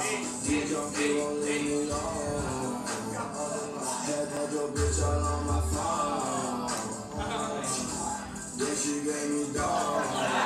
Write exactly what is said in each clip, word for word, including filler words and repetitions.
These junkies won't leave me alone. Had your bitch all on my phone. Then she gave me dog.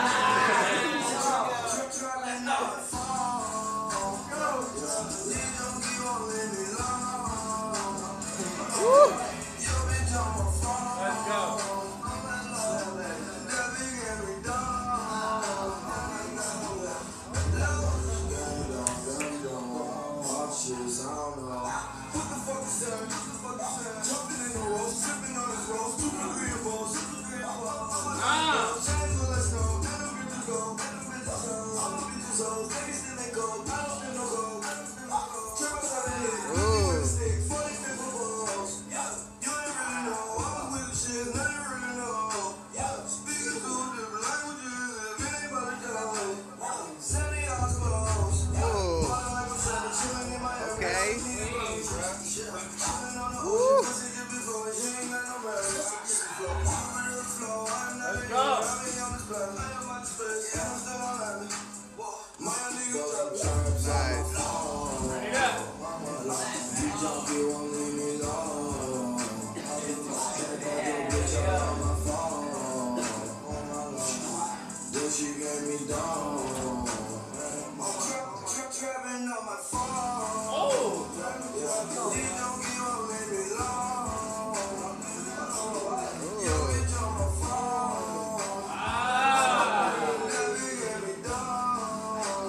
She gave me down. Trapping on my phone. Oh. These junkies won't leave me alone. Yo, bitch on my phone. Ah. Never get me down.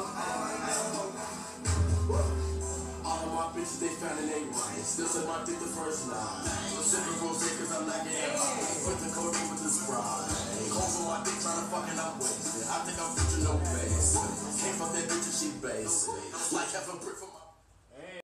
All my bitches, they found in they right. Still said my dick the first line. Sipping rosé cause I'm like it. With the codeine with the Sprite. Cold for my dick trying to fucking up wasted. I think I'm future no base. Came from that bitch and she base. Like half a brick for my